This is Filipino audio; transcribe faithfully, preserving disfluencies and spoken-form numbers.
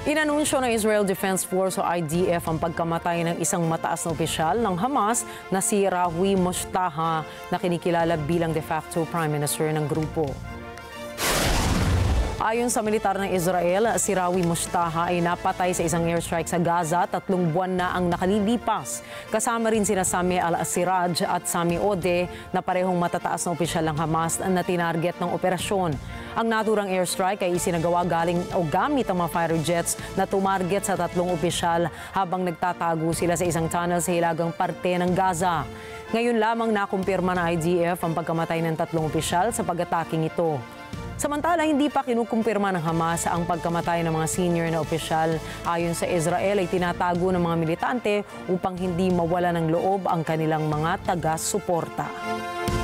Inanunsyo ng Israel Defense Force o I D F ang pagkamatay ng isang mataas na opisyal ng Hamas na si Rawi Mushtaha na kinikilala bilang de facto Prime Minister ng grupo. Ayon sa militar ng Israel, si Rawi Mushtaha ay napatay sa isang airstrike sa Gaza tatlong buwan na ang nakalilipas. Kasama rin sina Sami al-Siraj at Sami Ode na parehong matataas na opisyal ng Hamas na tinarget ng operasyon. Ang naturang airstrike ay isinagawa galing o gamit ang mga fighter jets na tumarget sa tatlong opisyal habang nagtatago sila sa isang tunnel sa hilagang parte ng Gaza. Ngayon lamang nakumpirma ng I D F ang pagkamatay ng tatlong opisyal sa pag-ataking ito. Samantala, hindi pa kinukumpirma ng Hamas ang pagkamatay ng mga senior na opisyal. Ayon sa Israel ay tinatago ng mga militante upang hindi mawala ng loob ang kanilang mga taga-suporta.